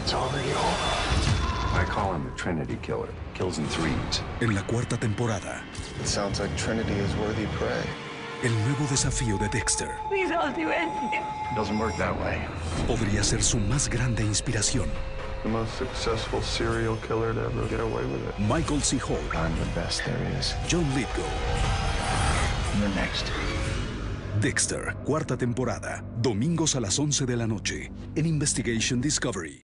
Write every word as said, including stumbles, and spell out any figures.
It's already over. I call him the Trinity Killer. Kills in threes. En la cuarta temporada, It sounds like Trinity is worthy prey. el nuevo desafío de Dexter Please, I'll do anything. Doesn't work that way. podría ser su más grande inspiración. The most successful serial killer to ever get away with it. Michael C. Hall, I'm the best there is. John Lithgow. You're next. Dexter, cuarta temporada, domingos a las once de la noche, en Investigation Discovery.